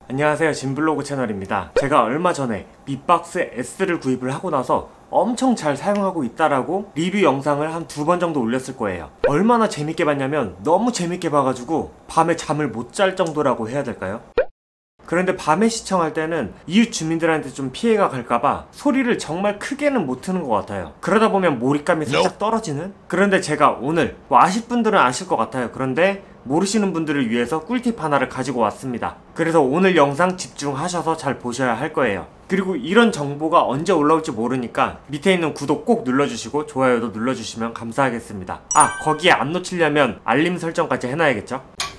안녕하세요, 진블로그 채널입니다. 제가 얼마 전에 밋박스 S를 구입을 하고 나서 엄청 잘 사용하고 있다라고 리뷰 영상을 한 2번 정도 올렸을 거예요. 얼마나 재밌게 봤냐면 너무 재밌게 봐가지고 밤에 잠을 못 잘 정도라고 해야 될까요? 그런데 밤에 시청할 때는 이웃 주민들한테 좀 피해가 갈까봐 소리를 정말 크게는 못 트는 것 같아요. 그러다 보면 몰입감이 살짝 떨어지는? 그런데 제가 오늘 아실 분들은 아실 것 같아요. 그런데 모르시는 분들을 위해서 꿀팁 하나를 가지고 왔습니다. 그래서 오늘 영상 집중하셔서 잘 보셔야 할 거예요. 그리고 이런 정보가 언제 올라올지 모르니까 밑에 있는 구독 꼭 눌러주시고 좋아요도 눌러주시면 감사하겠습니다. 거기에 안 놓치려면 알림 설정까지 해놔야겠죠?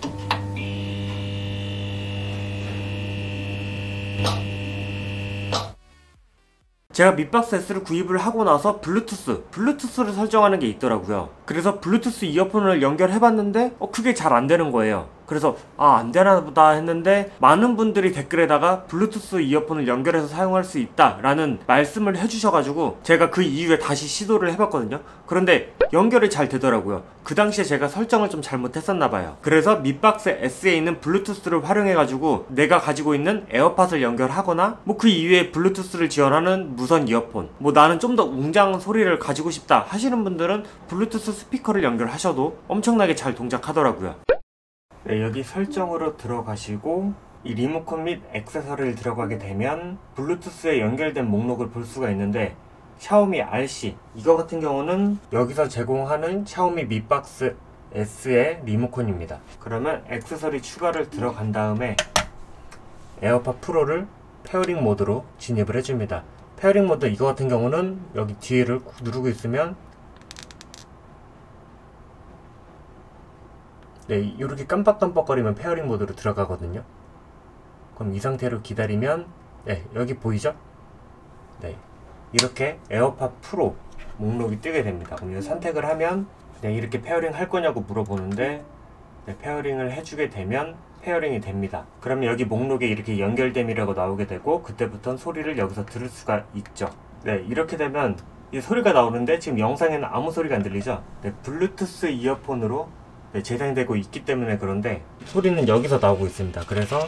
제가 밋박스 S를 구입을 하고 나서 블루투스를 설정하는 게 있더라고요. 그래서 블루투스 이어폰을 연결해봤는데 그게 잘 안되는 거예요. 그래서 안되나 보다 했는데 많은 분들이 댓글에다가 블루투스 이어폰을 연결해서 사용할 수 있다 라는 말씀을 해주셔가지고 제가 그 이후에 다시 시도를 해봤거든요. 그런데 연결이 잘 되더라고요. 그 당시에 제가 설정을 좀 잘못했었나봐요. 그래서 밋박스 S에 있는 블루투스를 활용해가지고 내가 가지고 있는 에어팟을 연결하거나 그 이외에 블루투스를 지원하는 무선 이어폰, 나는 좀 더 웅장한 소리를 가지고 싶다 하시는 분들은 블루투스 스피커를 연결하셔도 엄청나게 잘 동작하더라고요. 네, 여기 설정으로 들어가시고 이 리모컨 및 액세서리를 들어가게 되면 블루투스에 연결된 목록을 볼 수가 있는데 샤오미 RC 이거 같은 경우는 여기서 제공하는 샤오미 밋박스 S의 리모컨입니다. 그러면 액세서리 추가를 들어간 다음에 에어팟 프로를 페어링 모드로 진입을 해줍니다. 페어링 모드 이거 같은 경우는 여기 뒤를 누르고 있으면 네, 이렇게 깜빡깜빡거리면 페어링 모드로 들어가거든요. 그럼 이 상태로 기다리면 네, 여기 보이죠? 네, 이렇게 에어팟 프로 목록이 뜨게 됩니다. 그럼 이 선택을 하면 네, 이렇게 페어링 할 거냐고 물어보는데 네, 페어링을 해주게 되면 페어링이 됩니다. 그러면 여기 목록에 이렇게 연결됨이라고 나오게 되고 그때부터는 소리를 여기서 들을 수가 있죠. 네, 이렇게 되면 이 소리가 나오는데 지금 영상에는 아무 소리가 안 들리죠? 네, 블루투스 이어폰으로 네, 재생되고 있기 때문에 그런데 소리는 여기서 나오고 있습니다. 그래서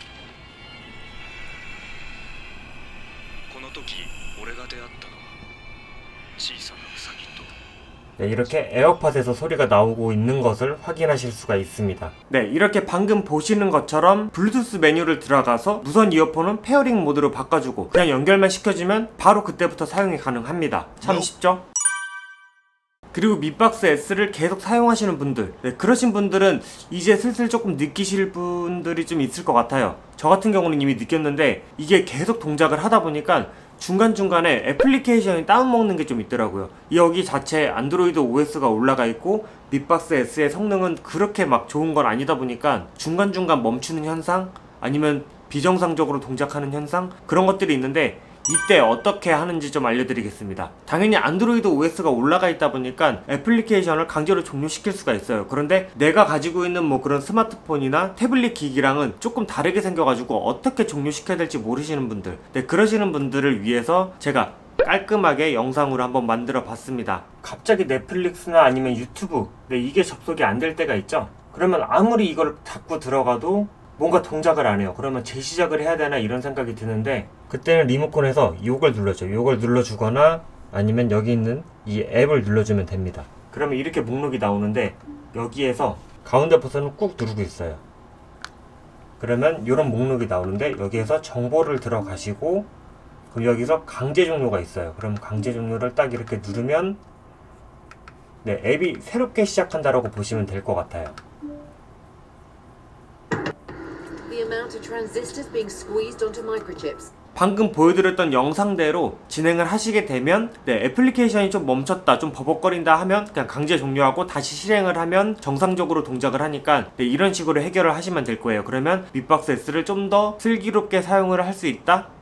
네, 이렇게 에어팟에서 소리가 나오고 있는 것을 확인하실 수가 있습니다. 네, 이렇게 방금 보시는 것처럼 블루투스 메뉴를 들어가서 무선 이어폰은 페어링 모드로 바꿔주고 그냥 연결만 시켜주면 바로 그때부터 사용이 가능합니다. 참 쉽죠? 그리고 밋박스 S를 계속 사용하시는 분들, 네, 그러신 분들은 이제 슬슬 조금 느끼실 분들이 좀 있을 것 같아요. 저 같은 경우는 이미 느꼈는데 이게 계속 동작을 하다 보니까 중간중간에 애플리케이션이 다운먹는 게 좀 있더라고요. 여기 자체 안드로이드 OS가 올라가 있고 밋박스 S의 성능은 그렇게 막 좋은 건 아니다 보니까 중간중간 멈추는 현상 아니면 비정상적으로 동작하는 현상 그런 것들이 있는데 이때 어떻게 하는지 좀 알려드리겠습니다. 당연히 안드로이드 OS가 올라가 있다 보니까 애플리케이션을 강제로 종료시킬 수가 있어요. 그런데 내가 가지고 있는 그런 스마트폰이나 태블릿 기기랑은 조금 다르게 생겨가지고 어떻게 종료시켜야 될지 모르시는 분들, 네, 그러시는 분들을 위해서 제가 깔끔하게 영상으로 한번 만들어 봤습니다. 갑자기 넷플릭스나 아니면 유튜브, 네, 이게 접속이 안 될 때가 있죠. 그러면 아무리 이걸 닫고 들어가도 뭔가 동작을 안 해요. 그러면 재시작을 해야 되나 이런 생각이 드는데 그때는 리모컨에서 요걸 눌러줘. 요걸 눌러주거나 아니면 여기 있는 이 앱을 눌러주면 됩니다. 그러면 이렇게 목록이 나오는데 여기에서 가운데 버튼을 꾹 누르고 있어요. 그러면 이런 목록이 나오는데 여기에서 정보를 들어가시고 그럼 여기서 강제 종료가 있어요. 그럼 강제 종료를 딱 이렇게 누르면 네, 앱이 새롭게 시작한다라고 보시면 될 것 같아요. 방금 보여드렸던 영상대로 진행을 하시게 되면 네, 애플리케이션이 좀 멈췄다, 좀 버벅거린다 하면 그냥 강제 종료하고 다시 실행을 하면 정상적으로 동작을 하니까 네, 이런 식으로 해결을 하시면 될 거예요. 그러면 밋박스 S를 좀 더 슬기롭게 사용을 할 수 있다? 네,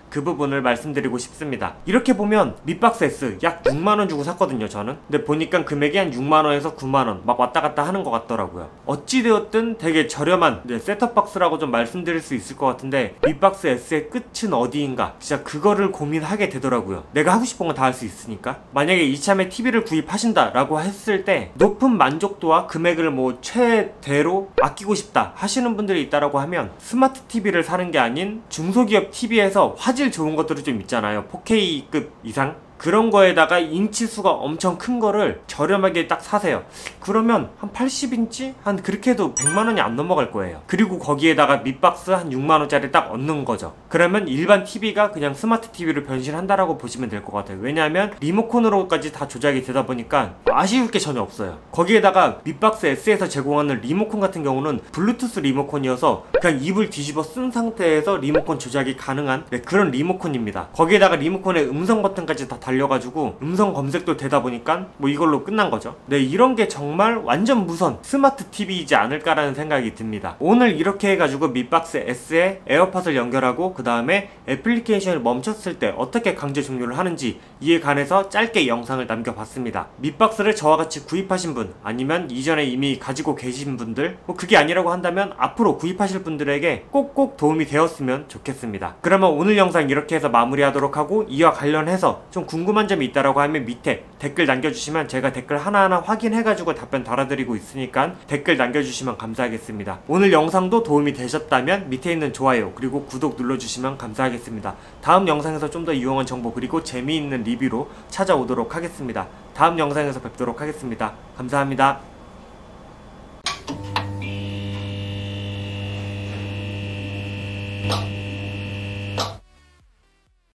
그 부분을 말씀드리고 싶습니다. 이렇게 보면 밑박스 S 약 6만원 주고 샀거든요 저는. 근데 보니까 금액이 한 6만원에서 9만원 막 왔다갔다 하는 것 같더라고요. 어찌되었든 되게 저렴한 셋톱박스라고 좀 말씀드릴 수 있을 것 같은데, 밑박스 S의 끝은 어디인가 진짜 그거를 고민하게 되더라고요. 내가 하고 싶은 건 다 할 수 있으니까. 만약에 이참에 TV를 구입하신다 라고 했을 때 높은 만족도와 금액을 뭐 최대로 아끼고 싶다 하시는 분들이 있다라고 하면 스마트 TV를 사는 게 아닌 중소기업 TV에서 화질 좋은 것들이 좀 있잖아요. 4K급 이상? 그런 거에다가 인치수가 엄청 큰 거를 저렴하게 딱 사세요. 그러면 한 80인치? 한 그렇게 해도 100만원이 안 넘어갈 거예요. 그리고 거기에다가 밑박스 한 6만원짜리 딱 얻는 거죠. 그러면 일반 TV가 그냥 스마트 TV로 변신한다라고 보시면 될 것 같아요. 왜냐하면 리모컨으로까지 다 조작이 되다 보니까 아쉬울 게 전혀 없어요. 거기에다가 밑박스 S에서 제공하는 리모컨 같은 경우는 블루투스 리모컨이어서 그냥 입을 뒤집어 쓴 상태에서 리모컨 조작이 가능한 그런 리모컨입니다. 거기에다가 리모컨에 음성 버튼까지 다 달려가지고 음성 검색도 되다 보니까 뭐 이걸로 끝난 거죠. 네, 이런 게 정말 완전 무선 스마트 TV이지 않을까라는 생각이 듭니다. 오늘 이렇게 해가지고 밑박스 S에 에어팟을 연결하고 그 다음에 애플리케이션을 멈췄을 때 어떻게 강제 종료를 하는지 이에 관해서 짧게 영상을 남겨봤습니다. 밑박스를 저와 같이 구입하신 분, 아니면 이전에 이미 가지고 계신 분들, 뭐 그게 아니라고 한다면 앞으로 구입하실 분들에게 꼭꼭 도움이 되었으면 좋겠습니다. 그러면 오늘 영상 이렇게 해서 마무리하도록 하고, 이와 관련해서 좀 궁금한 점이 있다라고 하면 밑에 댓글 남겨주시면 제가 댓글 하나하나 확인해가지고 답변 달아드리고 있으니까 댓글 남겨주시면 감사하겠습니다. 오늘 영상도 도움이 되셨다면 밑에 있는 좋아요 그리고 구독 눌러주시면 감사하겠습니다. 다음 영상에서 좀 더 유용한 정보 그리고 재미있는 리뷰로 찾아오도록 하겠습니다. 다음 영상에서 뵙도록 하겠습니다. 감사합니다.